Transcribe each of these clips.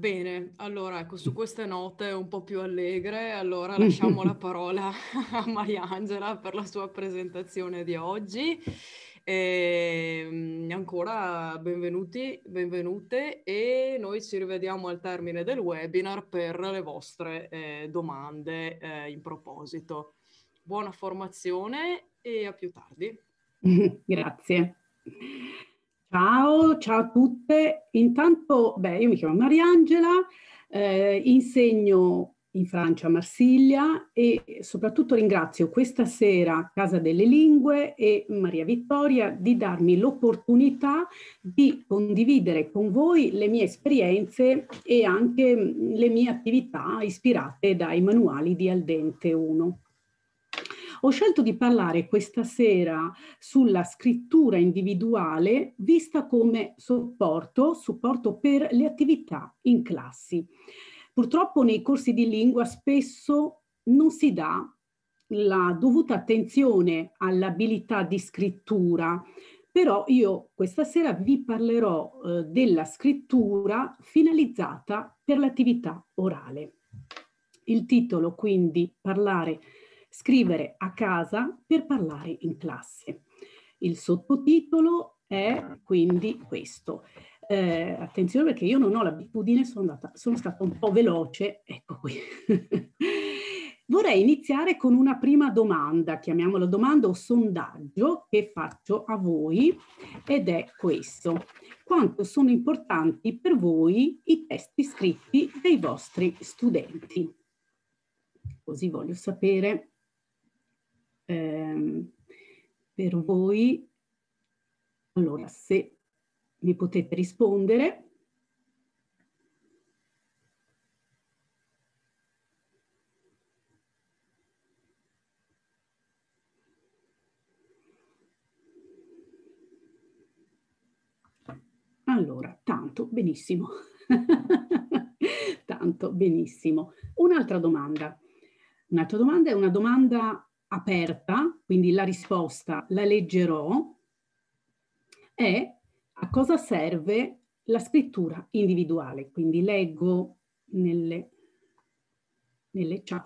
Bene, allora ecco, su queste note un po' più allegre, allora lasciamo la parola a Mariangela per la sua presentazione di oggi. Ancora benvenuti, benvenute e noi ci rivediamo al termine del webinar per le vostre domande in proposito. Buona formazione e a più tardi. Grazie. Ciao, ciao a tutte. Intanto, io mi chiamo Mariangela, insegno in Francia a Marsiglia e soprattutto ringrazio questa sera Casa delle Lingue e Maria Vittoria di darmi l'opportunità di condividere con voi le mie esperienze e anche le mie attività ispirate dai manuali di Al Dente 1. Ho scelto di parlare questa sera sulla scrittura individuale vista come supporto per le attività in classi. Purtroppo nei corsi di lingua spesso non si dà la dovuta attenzione all'abilità di scrittura, però io questa sera vi parlerò della scrittura finalizzata per l'attività orale. Il titolo quindi scrivere a casa per parlare in classe. Il sottotitolo è quindi questo. Attenzione perché io non ho l'abitudine, sono stata un po' veloce, ecco qui. Vorrei iniziare con una prima domanda, chiamiamola domanda o sondaggio che faccio a voi ed è questo. Quanto sono importanti per voi i testi scritti dei vostri studenti? Così voglio sapere per voi, allora se mi potete rispondere. Allora, tanto, benissimo. Tanto, benissimo. Un'altra domanda. Un'altra domanda è una domanda aperta, quindi la risposta la leggerò. È a cosa serve la scrittura individuale? Quindi leggo nelle chat.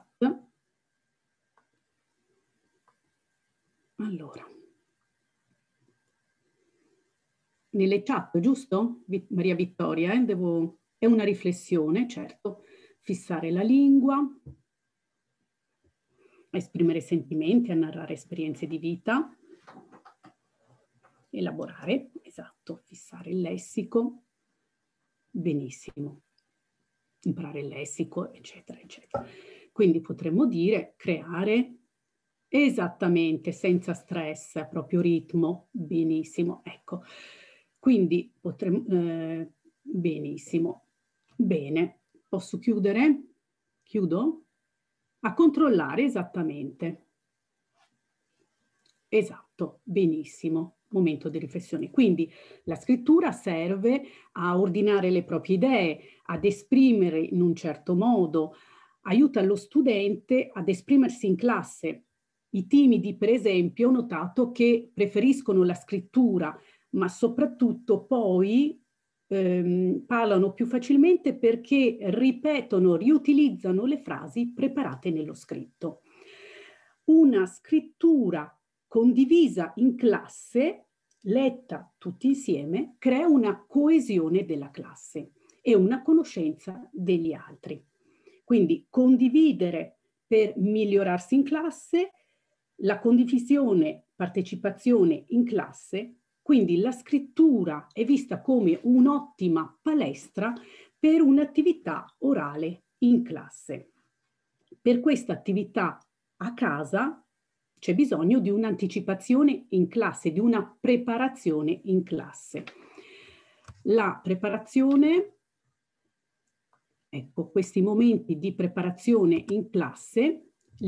Allora. Nelle chat, giusto? Maria Vittoria, è una riflessione, certo. Fissare la lingua, a esprimere sentimenti, a narrare esperienze di vita, elaborare, esatto, fissare il lessico, benissimo, imparare il lessico, eccetera, eccetera. Quindi potremmo dire creare esattamente, senza stress, a proprio ritmo, benissimo, ecco. Quindi potremmo, benissimo, bene, posso chiudere? Chiudo? A controllare esattamente. Esatto, benissimo, momento di riflessione. Quindi la scrittura serve a ordinare le proprie idee, ad esprimere in un certo modo, aiuta lo studente ad esprimersi in classe. I timidi, per esempio, ho notato che preferiscono la scrittura, ma soprattutto poi parlano più facilmente perché ripetono, riutilizzano le frasi preparate nello scritto. Una scrittura condivisa in classe, letta tutti insieme, crea una coesione della classe e una conoscenza degli altri. Quindi condividere per migliorarsi in classe, la condivisione, partecipazione in classe, quindi la scrittura è vista come un'ottima palestra per un'attività orale in classe. Per questa attività a casa c'è bisogno di un'anticipazione in classe, di una preparazione in classe. La preparazione, ecco, questi momenti di preparazione in classe,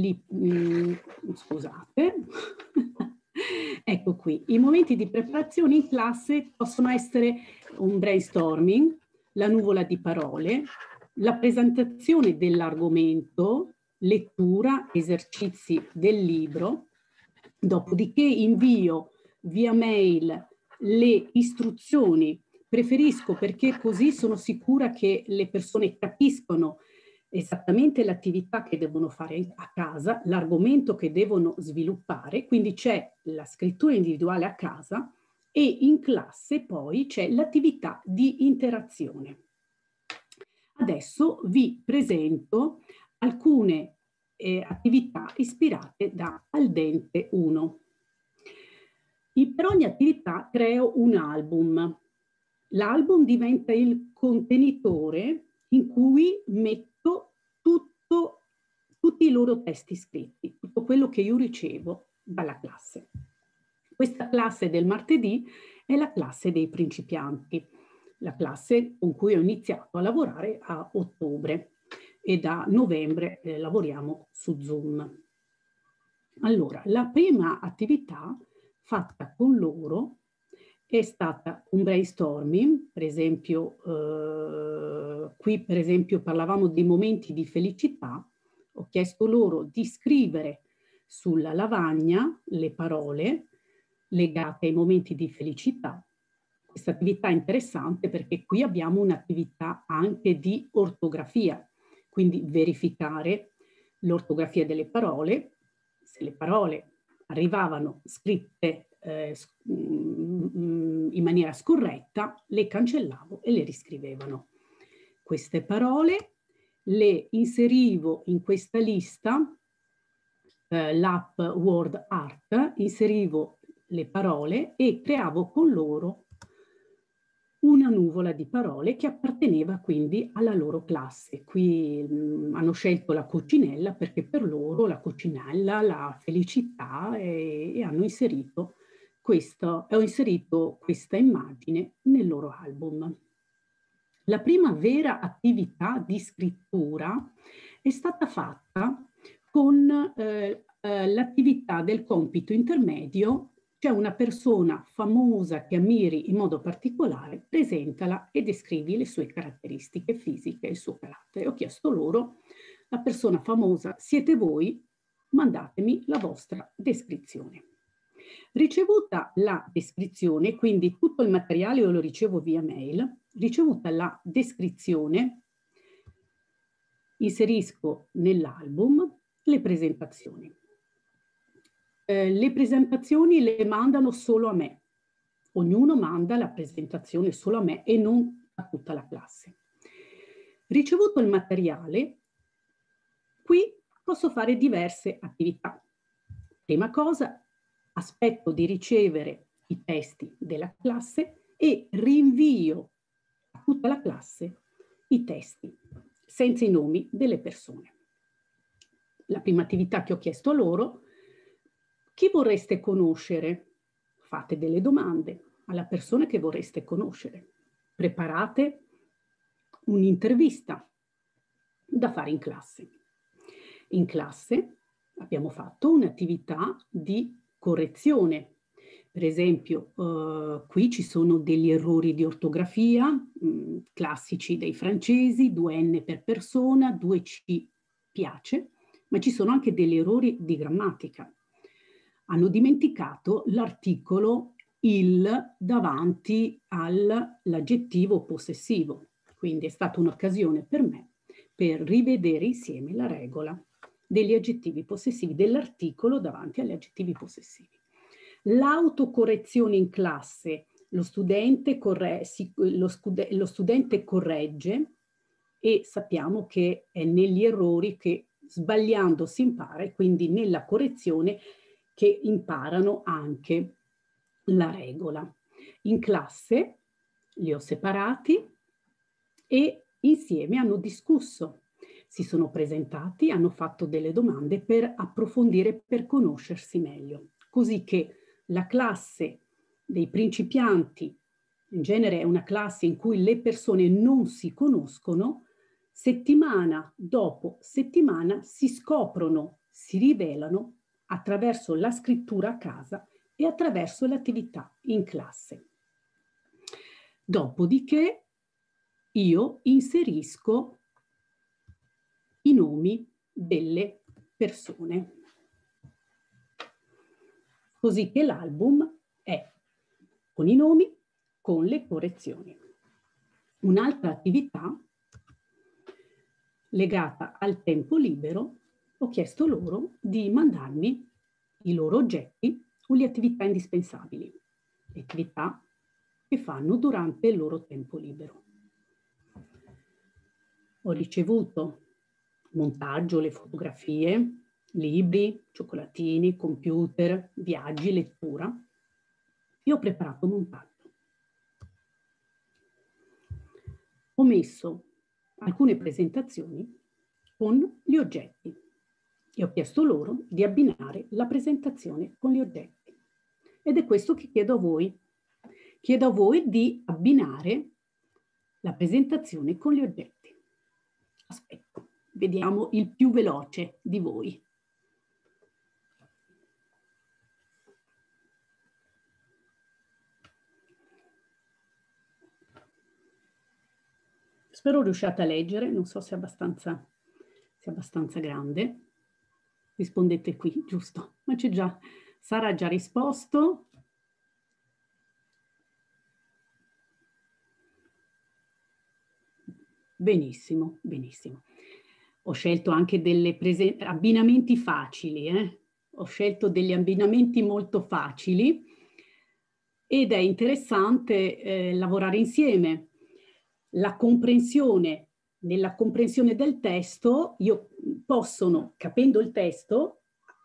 scusate, ecco qui, i momenti di preparazione in classe possono essere un brainstorming, la nuvola di parole, la presentazione dell'argomento, lettura, esercizi del libro, dopodiché invio via mail le istruzioni preferisco, perché così sono sicura che le persone capiscono esattamente l'attività che devono fare a casa, l'argomento che devono sviluppare, quindi c'è la scrittura individuale a casa e in classe poi c'è l'attività di interazione. Adesso vi presento alcune attività ispirate da Al dente 1. Per ogni attività creo un album. L'album diventa il contenitore in cui metto tutti i loro testi scritti, tutto quello che io ricevo dalla classe. Questa classe del martedì è la classe dei principianti, la classe con cui ho iniziato a lavorare a ottobre e da novembre lavoriamo su Zoom. Allora, la prima attività fatta con loro è stata un brainstorming, per esempio, qui per esempio parlavamo di momenti di felicità, ho chiesto loro di scrivere sulla lavagna le parole legate ai momenti di felicità. Questa attività è interessante perché qui abbiamo un'attività anche di ortografia, quindi verificare l'ortografia delle parole, se le parole arrivavano scritte in maniera scorretta, le cancellavo e le riscrivevano. Queste parole le inserivo in questa lista, l'app Word Art, inserivo le parole e creavo con loro una nuvola di parole che apparteneva quindi alla loro classe. Qui hanno scelto la coccinella perché per loro la coccinella, la felicità, e hanno inserito ho inserito questa immagine nel loro album. La prima vera attività di scrittura è stata fatta con l'attività del compito intermedio. C'è una persona famosa che ammiri in modo particolare, presentala e descrivi le sue caratteristiche fisiche e il suo carattere. Ho chiesto loro, la persona famosa siete voi, mandatemi la vostra descrizione. Ricevuta la descrizione, quindi tutto il materiale io lo ricevo via mail, ricevuta la descrizione, inserisco nell'album le presentazioni. Le presentazioni le mandano solo a me. Ognuno manda la presentazione solo a me e non a tutta la classe. Ricevuto il materiale, qui posso fare diverse attività. Prima cosa, aspetto di ricevere i testi della classe e rinvio a tutta la classe i testi, senza i nomi delle persone. La prima attività che ho chiesto a loro: chi vorreste conoscere? Fate delle domande alla persona che vorreste conoscere. Preparate un'intervista da fare in classe. In classe abbiamo fatto un'attività di correzione. Per esempio, qui ci sono degli errori di ortografia, classici dei francesi, 2N per persona, 2C piace, ma ci sono anche degli errori di grammatica. Hanno dimenticato l'articolo il davanti all'aggettivo possessivo. Quindi è stata un'occasione per me per rivedere insieme la regola degli aggettivi possessivi, dell'articolo davanti agli aggettivi possessivi. L'autocorrezione in classe, lo studente corregge e sappiamo che è negli errori che sbagliando si impara e quindi nella correzione che imparano anche la regola. In classe li ho separati e insieme hanno discusso, si sono presentati, hanno fatto delle domande per approfondire, per conoscersi meglio, così che la classe dei principianti, in genere è una classe in cui le persone non si conoscono, settimana dopo settimana si scoprono, si rivelano attraverso la scrittura a casa e attraverso l'attività in classe. Dopodiché io inserisco i nomi delle persone, così che l'album è con i nomi, con le correzioni. Un'altra attività legata al tempo libero, ho chiesto loro di mandarmi i loro oggetti o le attività indispensabili, le attività che fanno durante il loro tempo libero. Ho ricevuto montaggio, le fotografie, libri, cioccolatini, computer, viaggi, lettura e ho preparato montaggio. Ho messo alcune presentazioni con gli oggetti e ho chiesto loro di abbinare la presentazione con gli oggetti. Ed è questo che chiedo a voi. Chiedo a voi di abbinare la presentazione con gli oggetti. Aspetto, vediamo il più veloce di voi. Spero riusciate a leggere, non so se è abbastanza grande. Rispondete qui, giusto? Ma c'è già, Sara ha già risposto. Benissimo, benissimo. Ho scelto anche delle abbinamenti facili, Ho scelto degli abbinamenti molto facili ed è interessante lavorare insieme. La comprensione, nella comprensione del testo, possono, capendo il testo,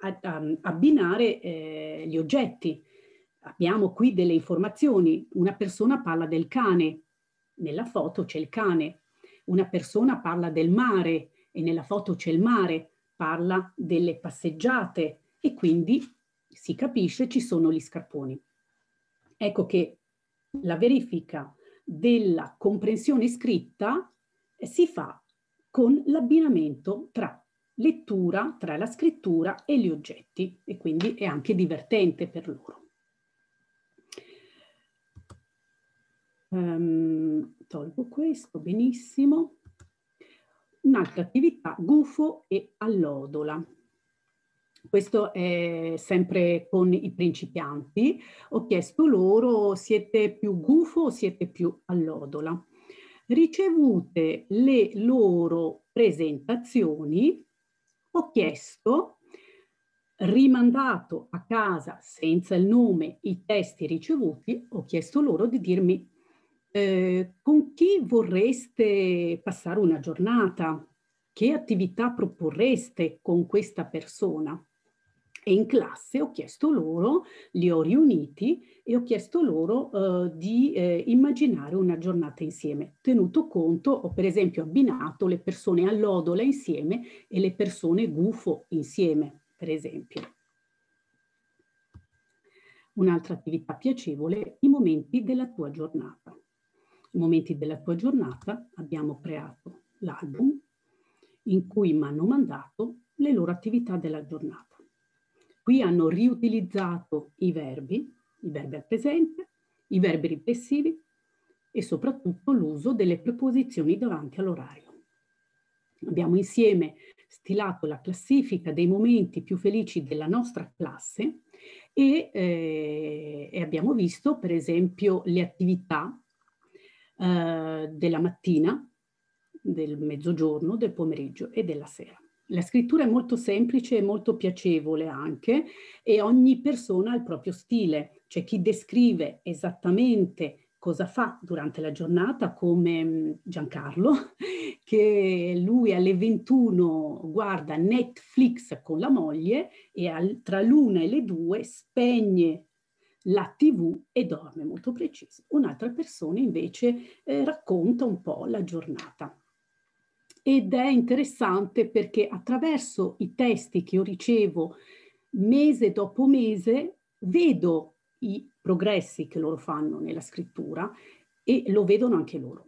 abbinare gli oggetti. Abbiamo qui delle informazioni. Una persona parla del cane, nella foto c'è il cane. Una persona parla del mare e nella foto c'è il mare, parla delle passeggiate e quindi si capisce ci sono gli scarponi. Ecco che la verifica della comprensione scritta si fa con l'abbinamento tra lettura, tra la scrittura e gli oggetti e quindi è anche divertente per loro. Tolgo questo, benissimo. Un'altra attività, gufo e allodola. Questo è sempre con i principianti. Ho chiesto loro, siete più gufo o siete più allodola? Ricevute le loro presentazioni, ho chiesto, rimandato a casa senza il nome i testi ricevuti, ho chiesto loro di dirmi con chi vorreste passare una giornata, che attività proporreste con questa persona. E in classe ho chiesto loro, li ho riuniti e ho chiesto loro di immaginare una giornata insieme. Tenuto conto, ho per esempio abbinato le persone allodola insieme e le persone gufo insieme, per esempio. Un'altra attività piacevole, i momenti della tua giornata. I momenti della tua giornata abbiamo creato l'album in cui mi hanno mandato le loro attività della giornata. Qui hanno riutilizzato i verbi al presente, i verbi riflessivi e soprattutto l'uso delle preposizioni davanti all'orario. Abbiamo insieme stilato la classifica dei momenti più felici della nostra classe e abbiamo visto per esempio le attività della mattina, del mezzogiorno, del pomeriggio e della sera. La scrittura è molto semplice e molto piacevole anche e ogni persona ha il proprio stile. C'è chi descrive esattamente cosa fa durante la giornata, come Giancarlo, che lui alle 21 guarda Netflix con la moglie e tra l'1 e le 2 spegne la TV e dorme, molto preciso. Un'altra persona invece racconta un po' la giornata. Ed è interessante perché attraverso i testi che io ricevo mese dopo mese vedo i progressi che loro fanno nella scrittura e lo vedono anche loro.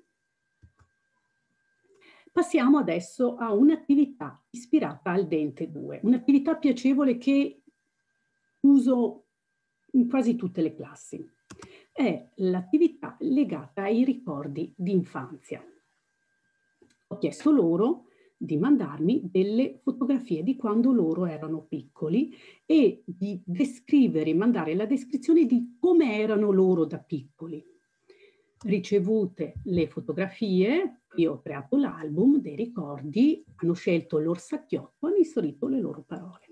Passiamo adesso a un'attività ispirata al Dente 2, un'attività piacevole che uso in quasi tutte le classi. È l'attività legata ai ricordi di infanzia. Ho chiesto loro di mandarmi delle fotografie di quando loro erano piccoli e di descrivere, mandare la descrizione di come erano loro da piccoli. Ricevute le fotografie, io ho creato l'album dei ricordi, hanno scelto l'orsacchiotto, hanno inserito le loro parole.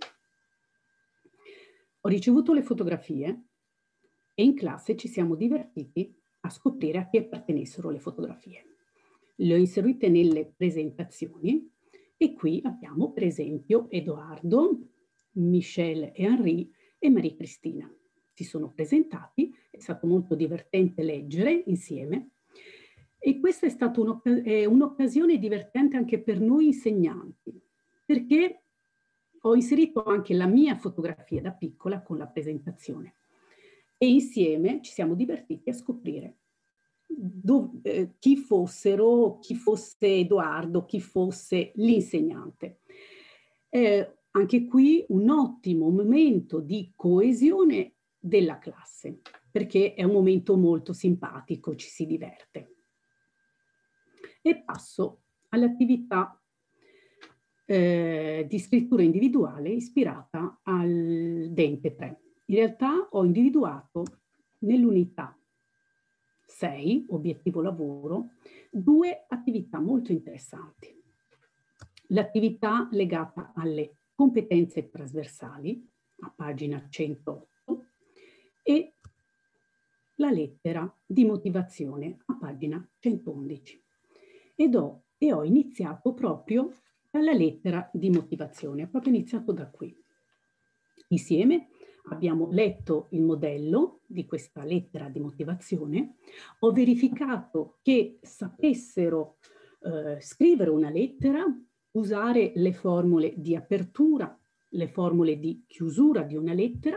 Ho ricevuto le fotografie e in classe ci siamo divertiti a scoprire a chi appartenessero le fotografie. Le ho inserite nelle presentazioni e qui abbiamo per esempio Edoardo, Michelle e Henri e Maria Cristina. Si sono presentati, è stato molto divertente leggere insieme e questa è stata un'occasione divertente anche per noi insegnanti, perché ho inserito anche la mia fotografia da piccola con la presentazione e insieme ci siamo divertiti a scoprire chi fosse Edoardo, chi fosse l'insegnante. Anche qui un ottimo momento di coesione della classe, perché è un momento molto simpatico, ci si diverte. E passo all'attività di scrittura individuale ispirata al Dente 3. In realtà ho individuato nell'unità 6, obiettivo lavoro, 2 attività molto interessanti. L'attività legata alle competenze trasversali, a pagina 108, e la lettera di motivazione, a pagina 111. E ho iniziato proprio dalla lettera di motivazione, ho proprio iniziato da qui. Insieme abbiamo letto il modello di questa lettera di motivazione, ho verificato che sapessero scrivere una lettera, usare le formule di apertura, le formule di chiusura di una lettera,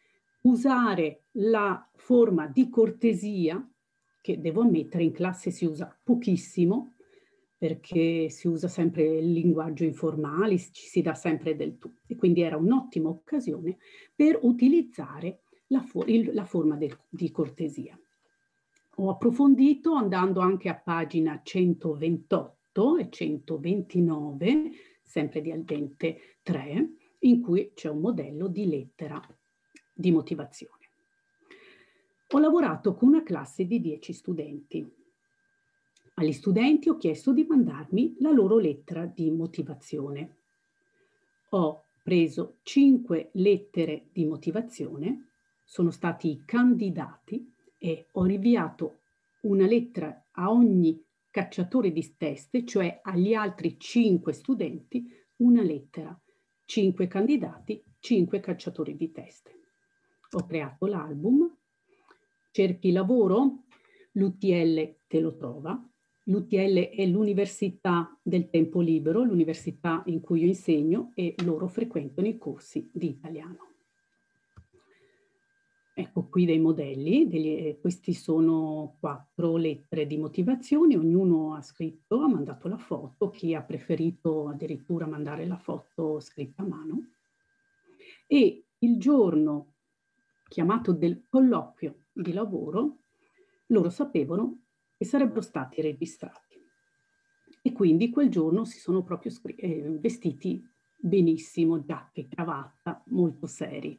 usare la forma di cortesia, che devo ammettere in classe si usa pochissimo, perché si usa sempre il linguaggio informale, ci si dà sempre del tu. E quindi era un'ottima occasione per utilizzare la forma di cortesia. Ho approfondito andando anche a pagina 128 e 129, sempre di Al Dente 3, in cui c'è un modello di lettera di motivazione. Ho lavorato con una classe di 10 studenti. Agli studenti ho chiesto di mandarmi la loro lettera di motivazione. Ho preso 5 lettere di motivazione, sono stati i candidati e ho inviato una lettera a ogni cacciatore di teste, cioè agli altri 5 studenti, una lettera. 5 candidati, 5 cacciatori di teste. Ho creato l'album, cerchi lavoro, l'UTL te lo trova. L'UTL è l'Università del Tempo Libero, l'università in cui io insegno e loro frequentano i corsi di italiano. Ecco qui dei modelli, questi sono 4 lettere di motivazione, ognuno ha scritto, ha mandato la foto, chi ha preferito addirittura mandare la foto scritta a mano. E il giorno chiamato del colloquio di lavoro, loro sapevano che sarebbero stati registrati. E quindi quel giorno si sono proprio vestiti benissimo, giacca e cravatta, molto seri.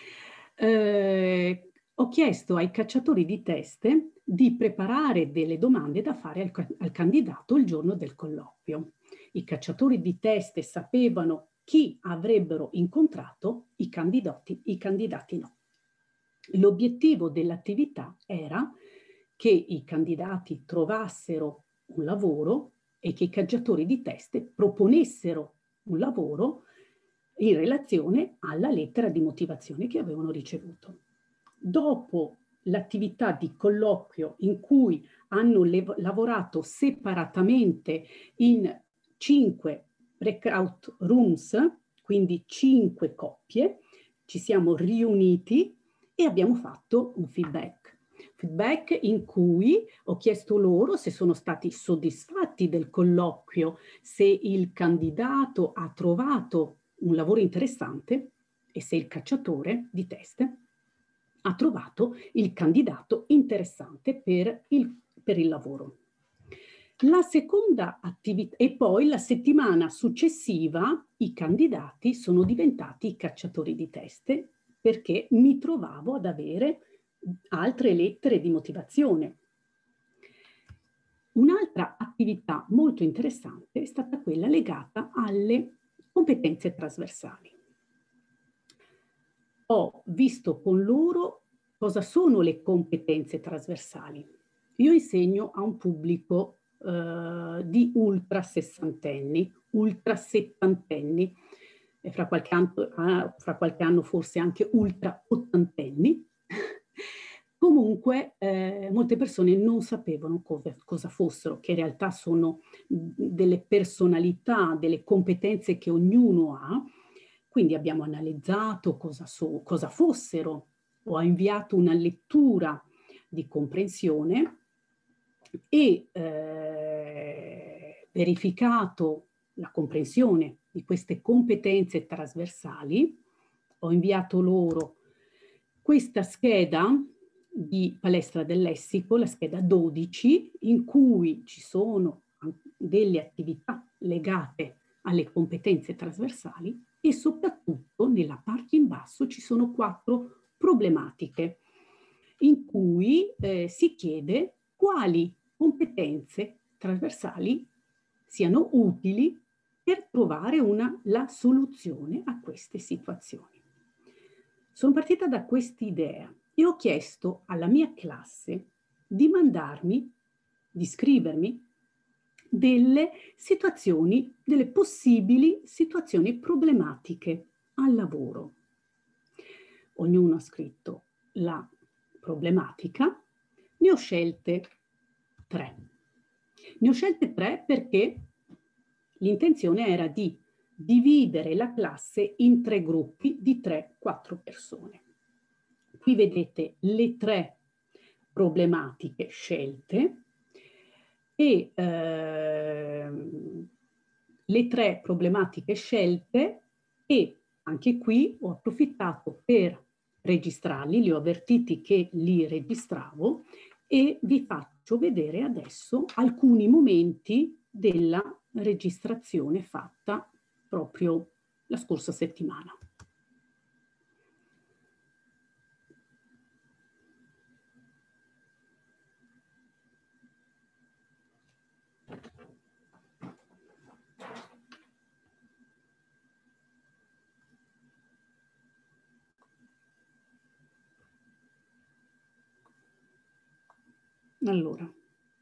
Ho chiesto ai cacciatori di teste di preparare delle domande da fare al candidato il giorno del colloquio. I cacciatori di teste sapevano chi avrebbero incontrato, i candidati no. L'obiettivo dell'attività era che i candidati trovassero un lavoro e che i cacciatori di teste proponessero un lavoro in relazione alla lettera di motivazione che avevano ricevuto. Dopo l'attività di colloquio in cui hanno lavorato separatamente in 5 breakout rooms, quindi 5 coppie, ci siamo riuniti e abbiamo fatto un feedback in cui ho chiesto loro se sono stati soddisfatti del colloquio, se il candidato ha trovato un lavoro interessante e se il cacciatore di teste ha trovato il candidato interessante per il lavoro. La seconda attività, e poi la settimana successiva i candidati sono diventati i cacciatori di teste perché mi trovavo ad avere altre lettere di motivazione. Un'altra attività molto interessante è stata quella legata alle competenze trasversali. Ho visto con loro cosa sono le competenze trasversali. Io insegno a un pubblico di ultra sessantenni, ultra settantenni, e fra qualche anno forse anche ultra ottantenni. Comunque molte persone non sapevano cosa fossero, che in realtà sono delle personalità, delle competenze che ognuno ha. Quindi abbiamo analizzato cosa fossero, ho inviato una lettura di comprensione e verificato la comprensione di queste competenze trasversali. Ho inviato loro questa scheda di palestra del lessico, la scheda 12, in cui ci sono delle attività legate alle competenze trasversali e soprattutto nella parte in basso ci sono 4 problematiche in cui si chiede quali competenze trasversali siano utili per trovare la soluzione a queste situazioni. Sono partita da quest'idea e ho chiesto alla mia classe di scrivermi delle situazioni, delle possibili situazioni problematiche al lavoro. Ognuno ha scritto la problematica, ne ho scelte 3. Ne ho scelte 3 perché l'intenzione era di dividere la classe in 3 gruppi di 3-4 persone. Qui vedete le 3 problematiche scelte e le 3 problematiche scelte, e anche qui ho approfittato per registrarli, li ho avvertiti che li registravo e vi faccio vedere adesso alcuni momenti della registrazione fatta proprio la scorsa settimana. Allora,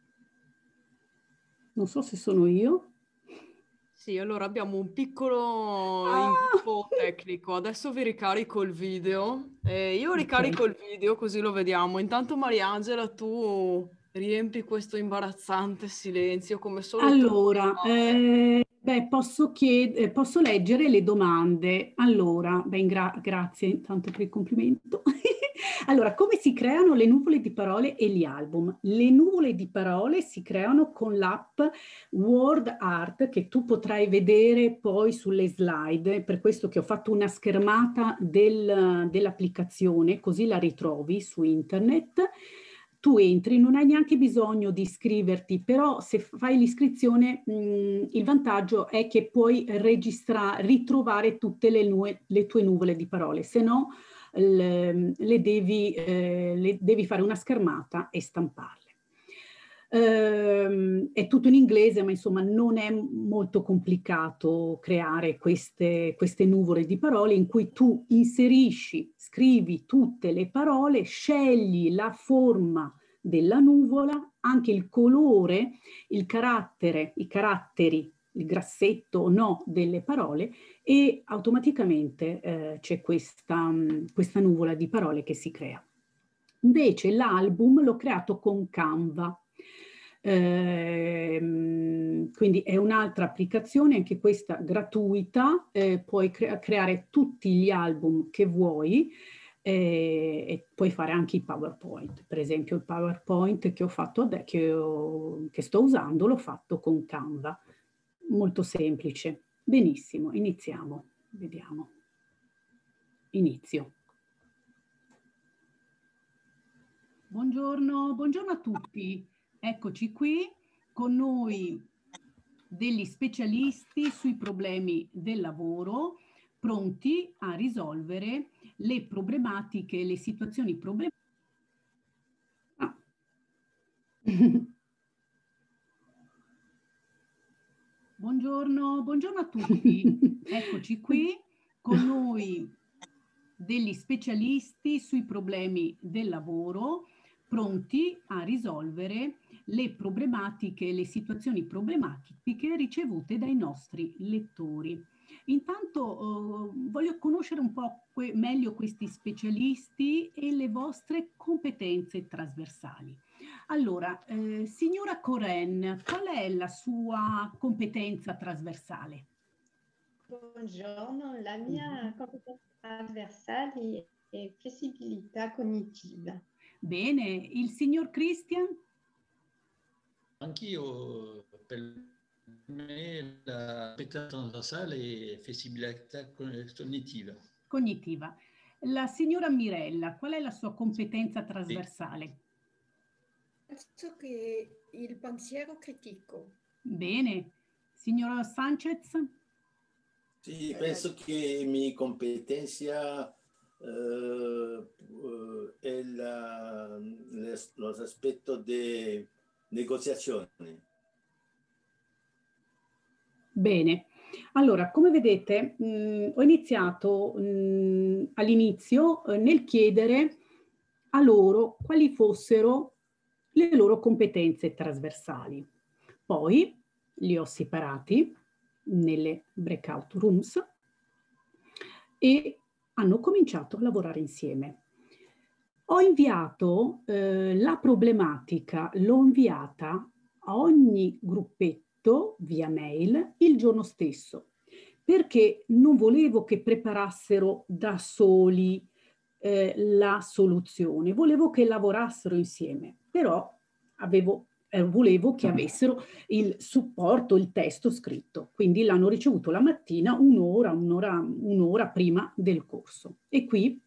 non so se sono io. Sì, allora abbiamo un piccolo input tecnico. Adesso vi ricarico il video. Io ricarico il video così lo vediamo. Intanto Mariangela, tu riempi questo imbarazzante silenzio come solo allora, tu puoi fare. posso leggere le domande. Allora, grazie intanto per il complimento. Allora, come si creano le nuvole di parole e gli album? Le nuvole di parole si creano con l'app Word Art, che tu potrai vedere poi sulle slide, per questo che ho fatto una schermata dell'applicazione, così la ritrovi su internet. Tu entri, non hai neanche bisogno di iscriverti, però se fai l'iscrizione il vantaggio è che puoi ritrovare tutte le tue nuvole di parole, se no le devi fare una schermata e stamparle. È tutto in inglese, ma insomma non è molto complicato creare queste nuvole di parole in cui tu scrivi tutte le parole, scegli la forma della nuvola, anche il colore, i caratteri, il grassetto o no delle parole, e automaticamente c'è questa nuvola di parole che si crea. Invece l'album l'ho creato con Canva. Quindi è un'altra applicazione, anche questa gratuita, puoi creare tutti gli album che vuoi e puoi fare anche i PowerPoint. Per esempio il PowerPoint che ho fatto che sto usando l'ho fatto con Canva, molto semplice. Benissimo, iniziamo, vediamo. Inizio. Buongiorno, buongiorno a tutti. Eccoci qui con noi degli specialisti sui problemi del lavoro, pronti a risolvere le problematiche, le situazioni problematiche. Buongiorno, buongiorno a tutti. Eccoci qui con noi degli specialisti sui problemi del lavoro, pronti a risolvere le problematiche, le situazioni problematiche ricevute dai nostri lettori. Intanto voglio conoscere un po' meglio questi specialisti e le vostre competenze trasversali. Allora, signora Coren, qual è la sua competenza trasversale? Buongiorno, la mia competenza trasversale è flessibilità cognitiva. Bene, il signor Christian? Anch'io, per me, la competenza trasversale è flessibilità cognitiva. Cognitiva. La signora Mirella, qual è la sua competenza trasversale? Penso che il pensiero critico. Bene. Signora Sanchez? Sì, penso che mi competencia è lo aspetto di negoziazione. Bene. Allora, come vedete, ho iniziato all'inizio nel chiedere a loro quali fossero le loro competenze trasversali. Poi li ho separati nelle breakout rooms e hanno cominciato a lavorare insieme. Ho inviato la problematica, l'ho inviata a ogni gruppetto via mail il giorno stesso, perché non volevo che preparassero da soli la soluzione, volevo che lavorassero insieme, però volevo che avessero il supporto, il testo scritto, quindi l'hanno ricevuto la mattina un'ora prima del corso. E qui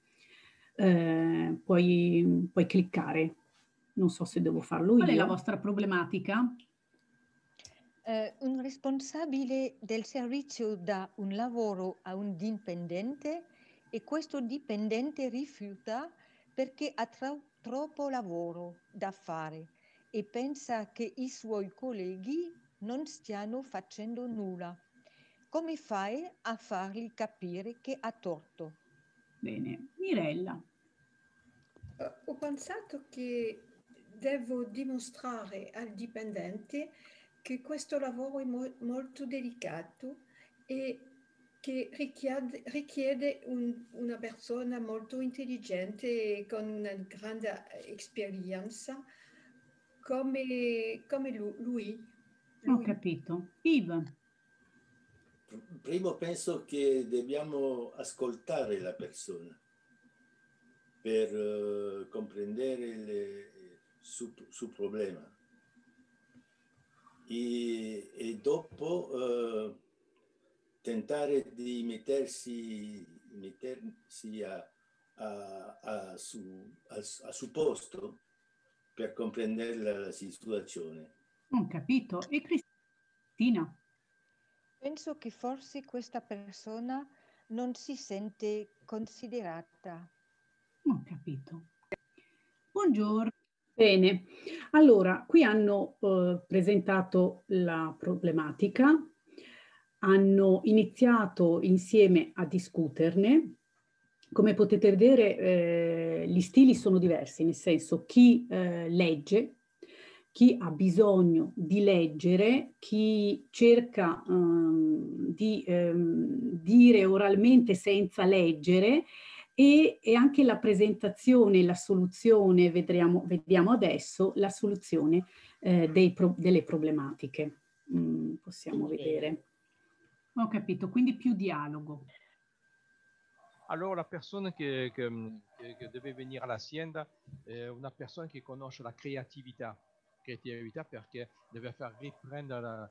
puoi cliccare, non so se devo farlo io. Qual è la vostra problematica? Un responsabile del servizio dà un lavoro a un dipendente e questo dipendente rifiuta perché ha troppo lavoro da fare e pensa che i suoi colleghi non stiano facendo nulla. Come fai a fargli capire che ha torto? Bene, Mirella. Ho pensato che devo dimostrare al dipendente che questo lavoro è molto delicato e che richiede una persona molto intelligente e con una grande esperienza come lui. Ho capito. Yves? Primo penso che dobbiamo ascoltare la persona per comprendere il suo problema e dopo tentare di mettersi a suo posto per comprendere la situazione. Ho capito. E Cristina? Penso che forse questa persona non si sente considerata. Ho capito. Buongiorno. Bene, allora qui hanno presentato la problematica, hanno iniziato insieme a discuterne. Come potete vedere gli stili sono diversi, nel senso chi legge, chi ha bisogno di leggere, chi cerca di dire oralmente senza leggere e anche la presentazione, la soluzione, vediamo adesso la soluzione delle problematiche. Possiamo vedere. Ho capito, quindi più dialogo. Alors, la personne che deve venire all'azienda è una persona che conosce la creatività perché deve far riprendere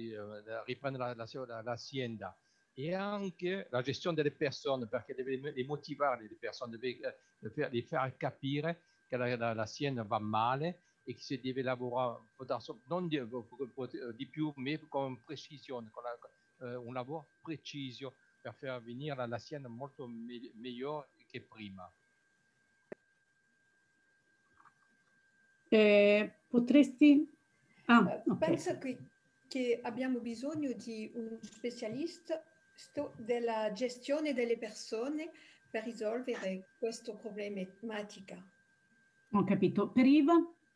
l'azienda e anche la gestione delle persone perché deve motivare le persone, deve far capire che l'azienda va male e che si deve lavorare non di più, ma con precisione, con un lavoro preciso per far venire l'azienda molto migliore che prima. Potresti... Penso che che abbiamo bisogno di un specialista della gestione delle persone per risolvere questa problematica. Ho capito. Per Iva?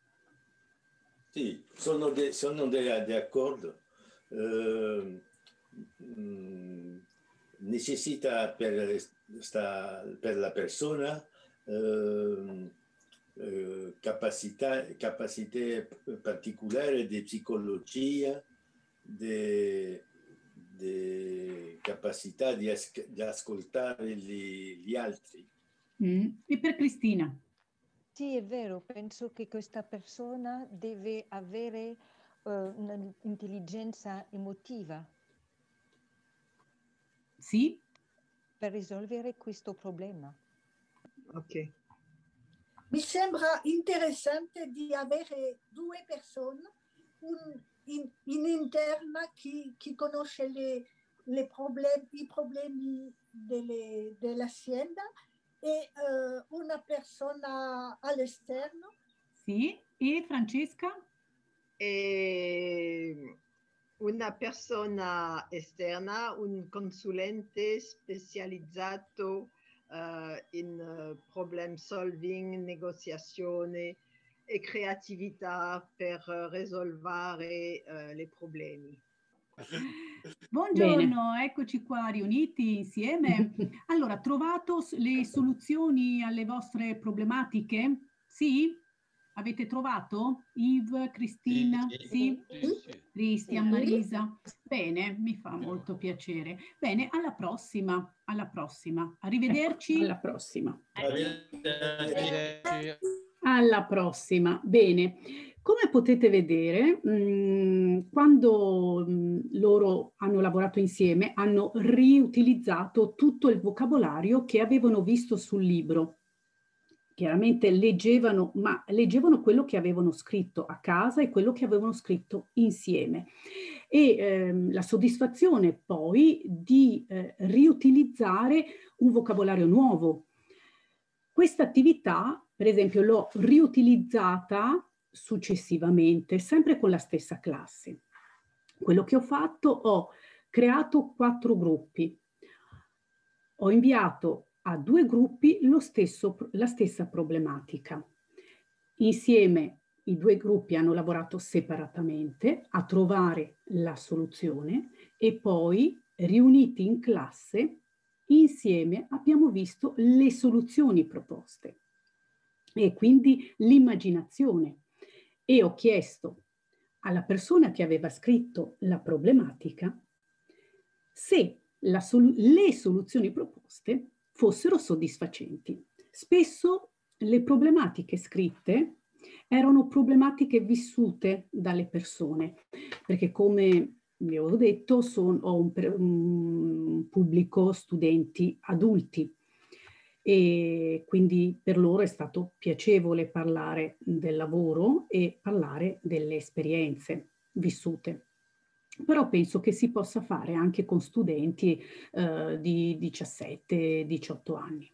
Sì, sono d'accordo. Necessita per la persona capacità particolari di psicologia, di capacità di ascoltare gli altri. E per Cristina? Sì, è vero, penso che questa persona deve avere un'intelligenza emotiva. Sì? Per risolvere questo problema. Ok. Mi sembra interessante di avere due persone, in interna chi conosce i problemi dell'azienda e una persona all'esterno. Sì, e Francesca? Una persona esterna, un consulente specializzato in problem solving, negoziazione e creatività per risolvere i problemi. Buongiorno, eccoci qua riuniti insieme. Allora, trovato le soluzioni alle vostre problematiche? Sì? Avete trovato? Yves, Cristina? Sì? Cristian, Marisa? Bene, mi fa molto piacere. Bene, alla prossima, alla prossima. Arrivederci. Alla prossima. Alla prossima. Bene. Come potete vedere, quando loro hanno lavorato insieme, hanno riutilizzato tutto il vocabolario che avevano visto sul libro. Chiaramente leggevano, ma leggevano quello che avevano scritto a casa e quello che avevano scritto insieme. E la soddisfazione poi di riutilizzare un vocabolario nuovo. Questa attività, per esempio, l'ho riutilizzata successivamente, sempre con la stessa classe. Quello che ho fatto, ho creato 4 gruppi. Ho inviato a 2 gruppi la stessa problematica. Insieme i 2 gruppi hanno lavorato separatamente a trovare la soluzione e poi, riuniti in classe, insieme abbiamo visto le soluzioni proposte e quindi l'immaginazione. E ho chiesto alla persona che aveva scritto la problematica se le soluzioni proposte fossero soddisfacenti. Spesso le problematiche scritte erano problematiche vissute dalle persone, perché come vi avevo detto ho un pubblico studenti adulti e quindi per loro è stato piacevole parlare del lavoro e parlare delle esperienze vissute. Però penso che si possa fare anche con studenti di 17-18 anni.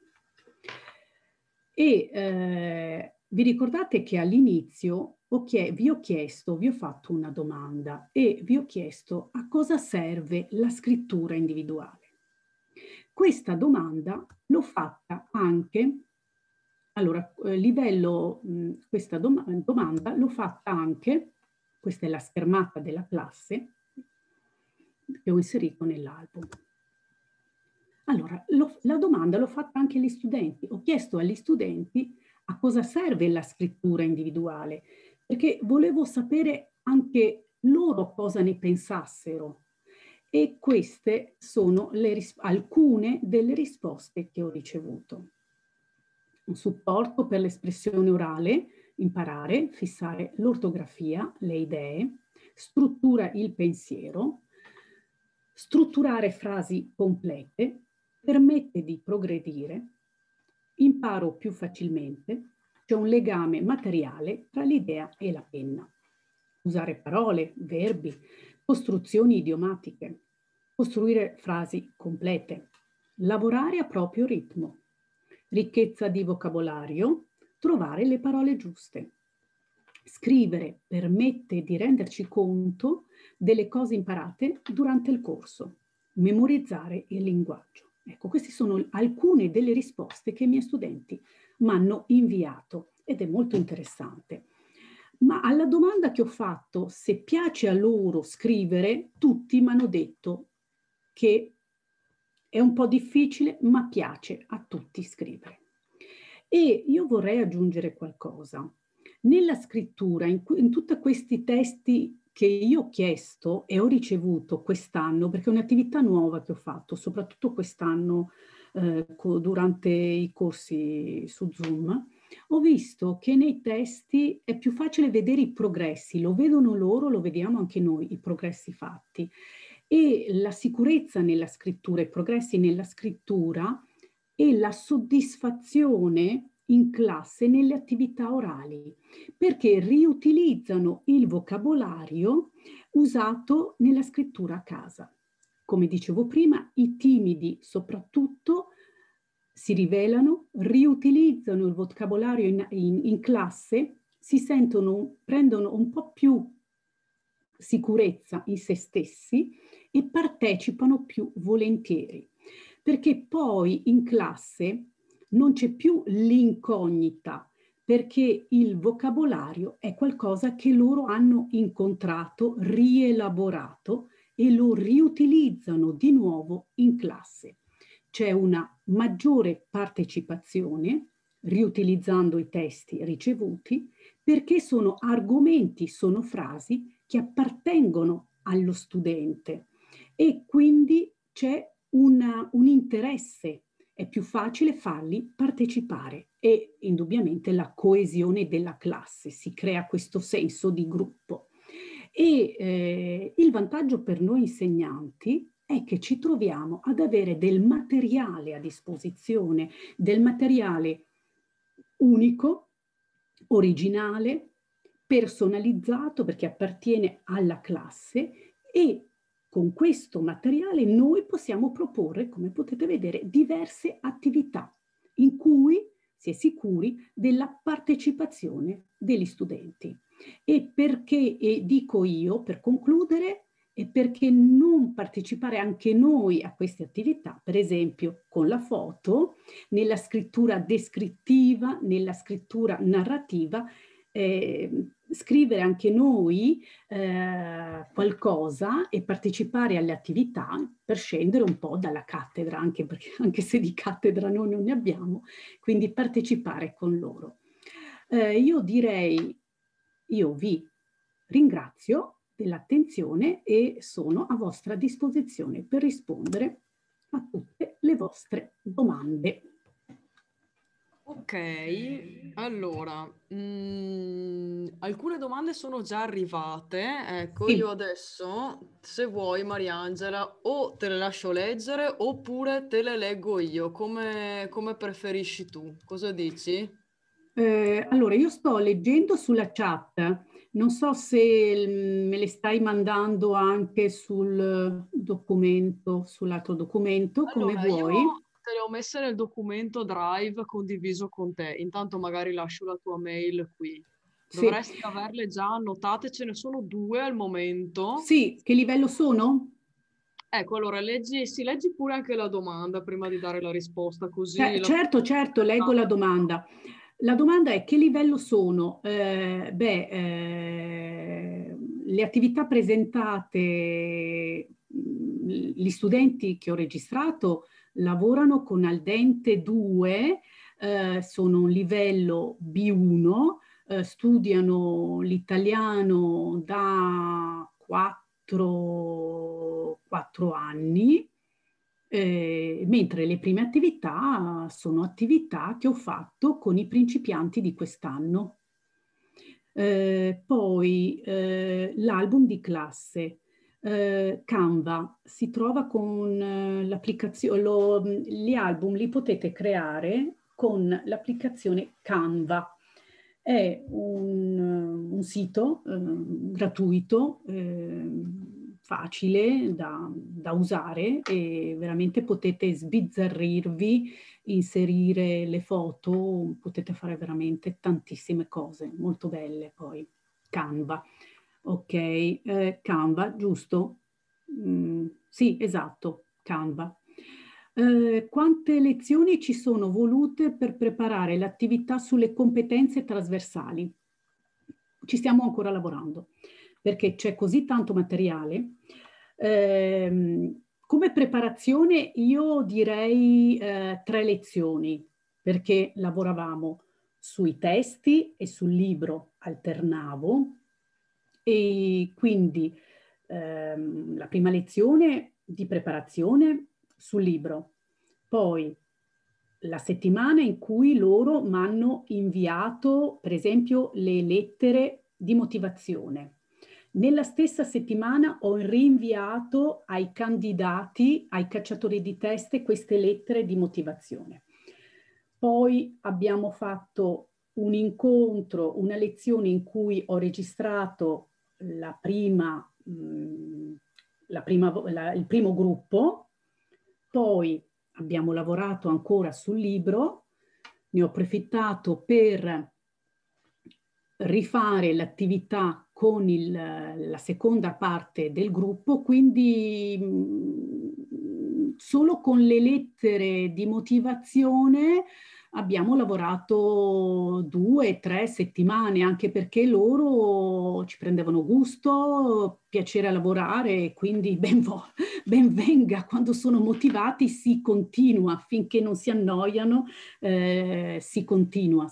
E vi ricordate che all'inizio vi ho fatto una domanda e vi ho chiesto a cosa serve la scrittura individuale. Questa domanda l'ho fatta anche, allora questa domanda l'ho fatta anche, questa è la schermata della classe, che ho inserito nell'album. Allora, la domanda l'ho fatta anche agli studenti. Ho chiesto agli studenti a cosa serve la scrittura individuale, perché volevo sapere anche loro cosa ne pensassero. E queste sono alcune delle risposte che ho ricevuto. Un supporto per l'espressione orale, imparare, fissare l'ortografia, le idee, struttura il pensiero, strutturare frasi complete, permette di progredire, imparo più facilmente, c'è un legame materiale tra l'idea e la penna. Usare parole, verbi, costruzioni idiomatiche, costruire frasi complete, lavorare a proprio ritmo, ricchezza di vocabolario, trovare le parole giuste. Scrivere permette di renderci conto delle cose imparate durante il corso, memorizzare il linguaggio. Ecco, queste sono alcune delle risposte che i miei studenti mi hanno inviato ed è molto interessante. Ma alla domanda che ho fatto, se piace a loro scrivere, tutti mi hanno detto che è un po' difficile, ma piace a tutti scrivere. E io vorrei aggiungere qualcosa. Nella scrittura, in tutti questi testi che io ho chiesto e ho ricevuto quest'anno, perché è un'attività nuova che ho fatto, soprattutto quest'anno durante i corsi su Zoom, ho visto che nei testi è più facile vedere i progressi, lo vedono loro, lo vediamo anche noi, i progressi fatti. E la sicurezza nella scrittura, i progressi nella scrittura e la soddisfazione in classe nelle attività orali, perché riutilizzano il vocabolario usato nella scrittura a casa. Come dicevo prima, i timidi soprattutto si rivelano, riutilizzano il vocabolario in classe, si sentono, prendono un po' più sicurezza in se stessi e partecipano più volentieri, perché poi in classe non c'è più l'incognita, perché il vocabolario è qualcosa che loro hanno incontrato, rielaborato e lo riutilizzano di nuovo in classe. C'è una maggiore partecipazione, riutilizzando i testi ricevuti, perché sono argomenti, sono frasi che appartengono allo studente e quindi c'è un interesse, è più facile farli partecipare e indubbiamente la coesione della classe, si crea questo senso di gruppo. E il vantaggio per noi insegnanti è che ci troviamo ad avere del materiale a disposizione, del materiale unico, originale, personalizzato perché appartiene alla classe e con questo materiale noi possiamo proporre, come potete vedere, diverse attività in cui si è sicuri della partecipazione degli studenti. E perché, dico io, per concludere, e perché non partecipare anche noi a queste attività, per esempio con la foto, nella scrittura descrittiva, nella scrittura narrativa, scrivere anche noi qualcosa e partecipare alle attività per scendere un po' dalla cattedra, anche se di cattedra noi non ne abbiamo, quindi partecipare con loro. Io direi, io vi ringrazio dell'attenzione e sono a vostra disposizione per rispondere a tutte le vostre domande. Ok, allora, alcune domande sono già arrivate, ecco, Sì. io adesso, se vuoi Mariangela, o te le lascio leggere oppure te le leggo io, come preferisci tu, cosa dici? Allora, io sto leggendo sulla chat, non so se me le stai mandando anche sul documento, sull'altro documento, come Allora, io vuoi. te le ho messe nel documento Drive condiviso con te, intanto magari lascio la tua mail qui. Sì. Dovresti averle già annotate, ce ne sono 2 al momento. Sì, che livello sono? Ecco, allora leggi pure anche la domanda prima di dare la risposta, così... Certo, leggo la domanda. La domanda è: che livello sono? Le attività presentate, gli studenti che ho registrato lavorano con Al Dente 2, sono un livello B1, studiano l'italiano da 4 anni, mentre le prime attività sono attività che ho fatto con i principianti di quest'anno. Poi l'album di classe. Canva si trova con l'applicazione, gli album li potete creare con l'applicazione Canva. È un sito gratuito, facile da usare e veramente potete sbizzarrirvi, inserire le foto, potete fare veramente tantissime cose molto belle poi. Canva. Ok, Canva, giusto? Sì, esatto, Canva. Quante lezioni ci sono volute per preparare l'attività sulle competenze trasversali? Ci stiamo ancora lavorando, perché c'è così tanto materiale. Come preparazione io direi 3 lezioni, perché lavoravamo sui testi e sul libro, alternavo, e quindi la prima lezione di preparazione sul libro, poi la settimana in cui loro mi hanno inviato, per esempio, le lettere di motivazione. Nella stessa settimana ho rinviato ai candidati, ai cacciatori di teste, queste lettere di motivazione. Poi abbiamo fatto un incontro, una lezione in cui ho registrato il primo gruppo, poi abbiamo lavorato ancora sul libro, ne ho approfittato per rifare l'attività con la seconda parte del gruppo, quindi solo con le lettere di motivazione abbiamo lavorato 2-3 settimane, anche perché loro ci prendevano gusto, piacere a lavorare, quindi ben venga, quando sono motivati si continua, finché non si annoiano, si continua.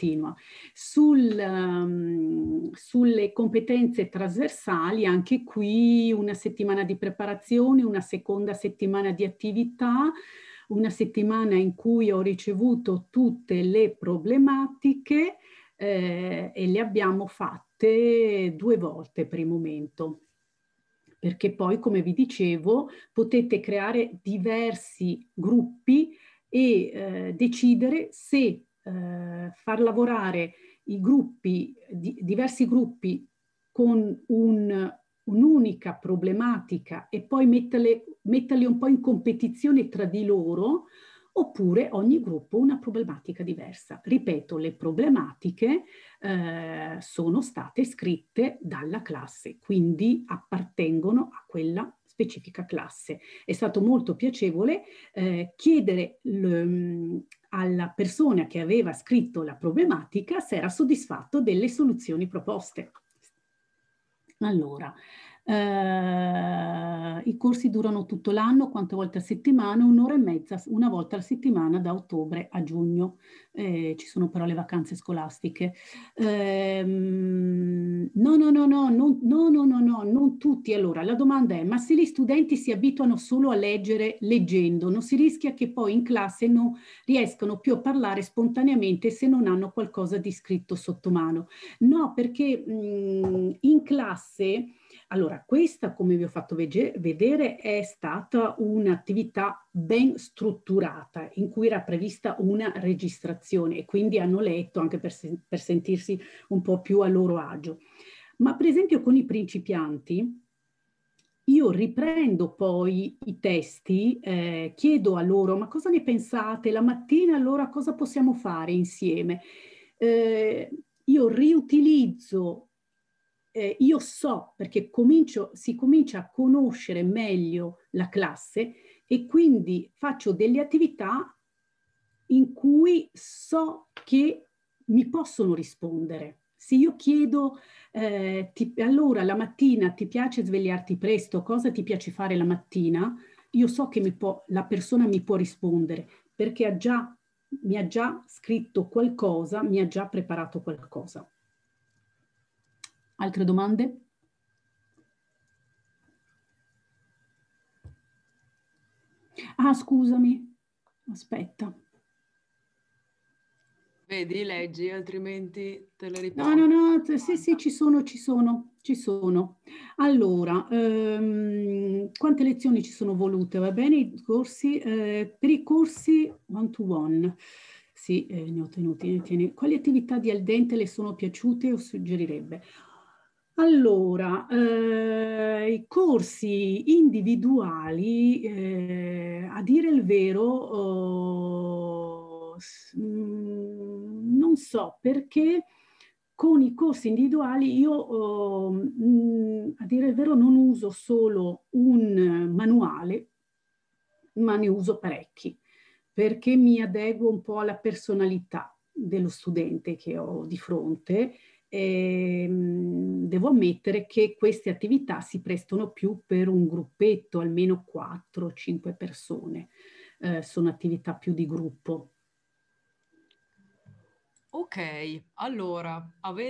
Sulle competenze trasversali, anche qui una settimana di preparazione, una seconda settimana di attività, una settimana in cui ho ricevuto tutte le problematiche e le abbiamo fatte 2 volte per il momento. Perché poi, come vi dicevo, potete creare diversi gruppi e decidere se far lavorare i gruppi, diversi gruppi con un'unica problematica e poi metterli un po' in competizione tra di loro, oppure ogni gruppo una problematica diversa. Ripeto, le problematiche sono state scritte dalla classe, quindi appartengono a quella specifica classe. È stato molto piacevole chiedere alla persona che aveva scritto la problematica se era soddisfatto delle soluzioni proposte. Allora, i corsi durano tutto l'anno, quante volte a settimana? 1 ora e mezza, una volta a settimana da ottobre a giugno. Ci sono però le vacanze scolastiche. No, non tutti. Allora, la domanda è, ma se gli studenti si abituano solo a leggere leggendo, non si rischia che poi in classe non riescano più a parlare spontaneamente se non hanno qualcosa di scritto sotto mano? No, perché in classe, allora questa, come vi ho fatto vedere, è stata un'attività ben strutturata in cui era prevista una registrazione e quindi hanno letto anche per sentirsi un po' più a loro agio. Ma per esempio con i principianti io riprendo poi i testi, chiedo a loro ma cosa ne pensate la mattina, allora cosa possiamo fare insieme? Io riutilizzo, io so perché si comincia a conoscere meglio la classe e quindi faccio delle attività in cui so che mi possono rispondere. Se io chiedo, allora la mattina ti piace svegliarti presto, cosa ti piace fare la mattina? Io so che la persona mi può rispondere perché mi ha già scritto qualcosa, mi ha già preparato qualcosa. Altre domande? Ah, scusami, aspetta. Vedi, leggi, altrimenti te le riporto. No, sì, ci sono. Allora, quante lezioni ci sono volute? Va bene, i corsi? Per i corsi one to one, sì, ne ho tenuti. Quali attività di al dente le sono piaciute o suggerirebbe? Allora, i corsi individuali, a dire il vero, non so perché con i corsi individuali io, a dire il vero, non uso solo un manuale, ma ne uso parecchi, perché mi adeguo un po' alla personalità dello studente che ho di fronte. E devo ammettere che queste attività si prestano più per un gruppetto, almeno 4-5 persone. Sono attività più di gruppo. Ok, allora,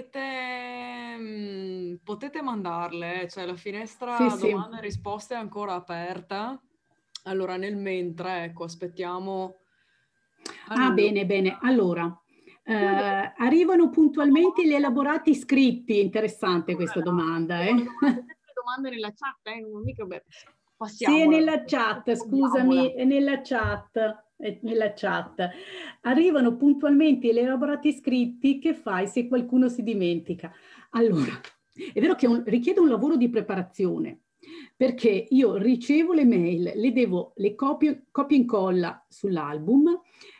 potete mandarle, cioè la finestra Sì, sì. domande e risposte è ancora aperta. Allora, nel mentre, ecco, aspettiamo. Ah, bene, bene. Allora, arrivano puntualmente gli elaborati scritti. Interessante questa domanda. Domande nella chat, non mica passiamo. Sì, è nella chat, scusami, è nella chat. Nella chat. Arrivano puntualmente gli elaborati scritti. Che fai se qualcuno si dimentica? Allora, è vero che richiede un lavoro di preparazione, perché io ricevo le mail, le copio e incolla sull'album,